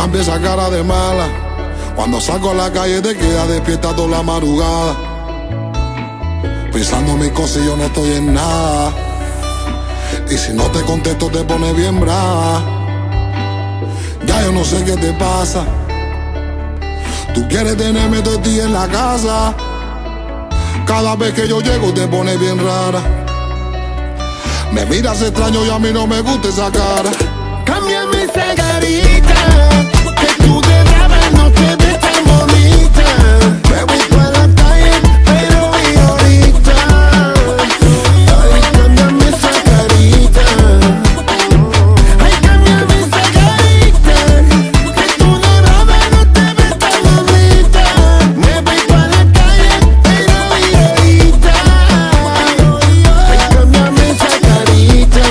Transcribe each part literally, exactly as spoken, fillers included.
cambia esa cara de mala. Cuando salgo a la calle te queda despierta toda la madrugada, pensando en mis cosas y yo no estoy en nada. Y si no te contesto te pones bien brava. Ya yo no sé qué te pasa. Tú quieres tenerme todo el día en la casa. Cada vez que yo llego te pones bien rara. Me miras extraño y a mí no me gusta esa cara. Cámbiame esa carita, que tú de brava no te ves tan bonita. Me voy pa' la calle, pero y ahorita. Ay, cámbiame esa carita. Ay, cámbiame esa carita, que tú de brava no te ves tan bonita. Me voy pa' la calle, pero y ahorita. Ay, cámbiame esa carita.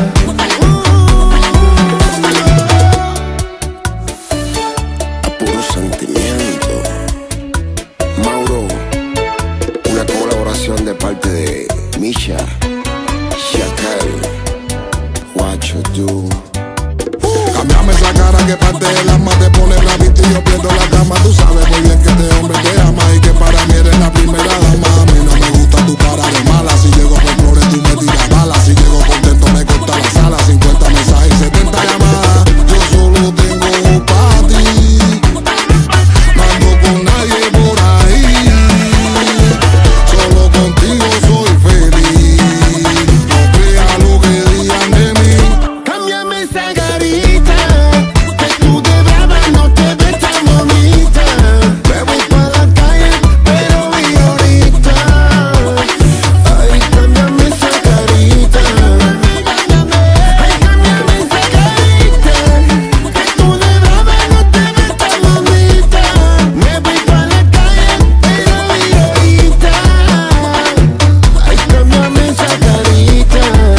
Sentimiento. Mauro, una colaboración de parte de Misha, Chacal, Guacho, tú. Cámbiame esa cara que parte del alma te pone bravito y yo pierdo la cama. Tú sabes muy bien que este hombre te ama y que para mí eres la primera dama. A mí no me gusta tu cara de mala. Si llego con flores tú me tiras balas. Si llego contento me corta la sala. cincuenta mensajes y setenta llamadas. Yo solo tengo para ti. No ando con nadie por ahí. Solo contigo soy feliz. No creas lo que digan de mí. Cámbiame esa carita, que tú de brava no te ves tan bonita. Me voy pa' la calle, pero y ahorita. Ay, cámbiame esa carita. Ay, cámbiame esa carita, que tú de brava no te ves tan bonita. Me voy pa' la calle, pero y ahorita. Ay, cámbiame esa carita.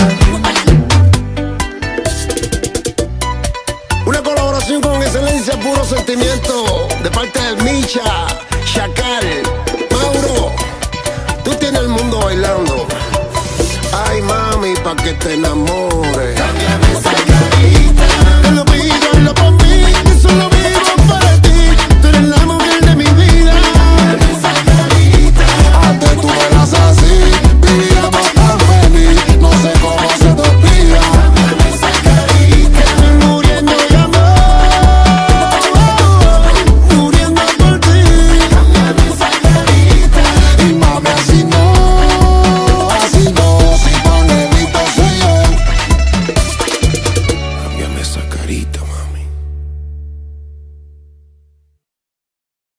Una colaboración con excelencia, puro sentimiento, de parte de Misha, Chacal, Mauro. Tú tienes el mundo bailando. Ay, mami, pa' que te enamores.